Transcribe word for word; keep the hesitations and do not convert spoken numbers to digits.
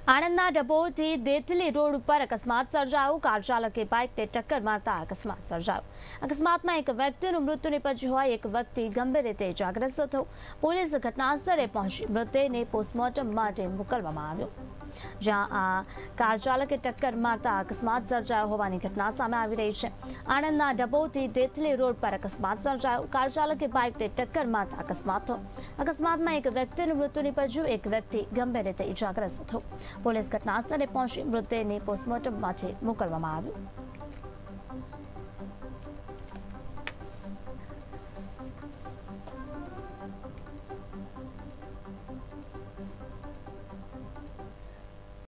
આણંદના ડભોઈથી દેથલી road ઉપર અકસ્માત સર્જાયો। કાર ચાલકે બાઇકને ટક્કર મારતા અકસ્માત સર્જાયો। અકસ્માતમાં એક વ્યક્તિનું મૃત્યુ નિપજ્યું હોય, એક વ્યક્તિ ગંભીર રીતે ઇજાગ્રસ્ત થયો। પોલીસ ઘટનાસ્થળે પહોંચી મૃતદેહને પોસ્ટમોર્ટમ માટે મોકલવામાં આવ્યો, જ્યાં આ કાર ચાલકે ટક્કર મારતા અકસ્માત સર્જાયો હોવાની ઘટના સામે આવી રહી છે। આણંદના ડભોઈથી દેથલી રોડ પર અકસ્માત સર્જાયો। કાર ચાલકે બાઇકને ટક્કર મારતા અકસ્માત થયો। અકસ્માતમાં એક વ્યક્તિનું મૃત્યુ નિપજ્યું, એક વ્યક્તિ ગંભીર રીતે ઇજાગ્રસ્ત થયો। પોલીસ ઘટનાસ્થળે પહોંચી મૃતદેહને પોસ્ટમોર્ટમ માટે મોકલવામાં આવ્યો।